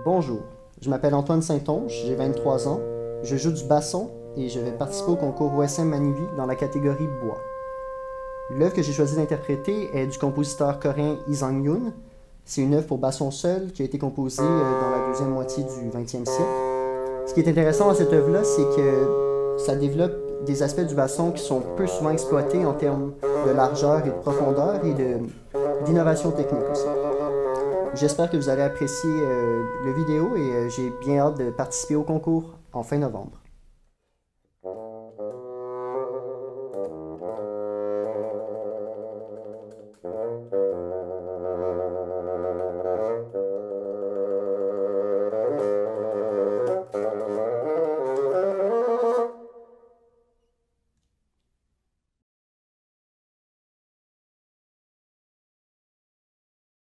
Bonjour, je m'appelle Antoine Saint-Onge, j'ai 23 ans, je joue du basson et je vais participer au concours OSM Manuvie dans la catégorie bois. L'œuvre que j'ai choisi d'interpréter est du compositeur coréen Lee Sang-yoon. C'est une œuvre pour basson seul qui a été composée dans la deuxième moitié du 20e siècle. Ce qui est intéressant dans cette œuvre-là, c'est que ça développe des aspects du basson qui sont peu souvent exploités en termes de largeur et de profondeur et d'innovation technique aussi. J'espère que vous allez apprécier le vidéo et j'ai bien hâte de participer au concours en fin novembre.